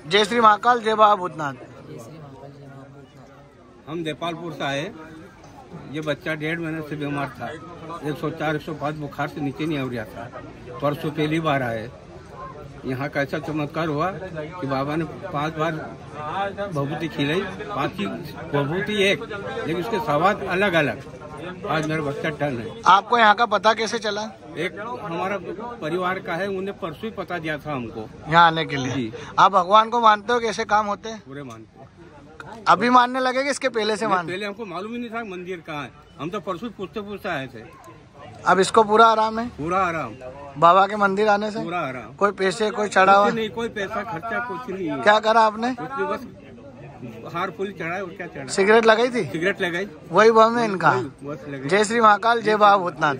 जय श्री महाकाल, जय बाबा भूतनाथ। हम देपालपुर से आए। ये बच्चा 1.5 महीने से बीमार था। 104-105 बुखार से नीचे नहीं हो रहा था। परसों पहली बार आए। यहाँ का ऐसा चमत्कार हुआ कि बाबा ने 5 बार भभूति खिलाई, 5 ही भभूति एक, लेकिन उसके स्वाद अलग अलग। आज मेरा बच्चा टन है। आपको यहाँ का पता कैसे चला? एक हमारा परिवार का है, उन्हें परसों ही पता दिया था हमको यहाँ आने के लिए। आप भगवान को मानते हो? कैसे काम होते हैं? पूरे मानते हैं। अभी मानने लगे कि इसके पहले से मानते? पहले हमको मालूम ही नहीं था मंदिर कहाँ है। हम तो परसों पूछते आए थे। अब इसको पूरा आराम है? पूरा आराम। बाबा के मंदिर आने से पूरा आराम। कोई पैसे, कोई चढ़ावा नहीं? कोई पैसा खर्चा कुछ नहीं। क्या करा आपने? कुछ नहीं, बस हार फूल चढ़ाए और क्या चढ़ा। सिगरेट लगाई थी? सिगरेट लगाई। वही बम है इनका। लगाई। जय श्री महाकाल, जय बाबा भूतनाथ।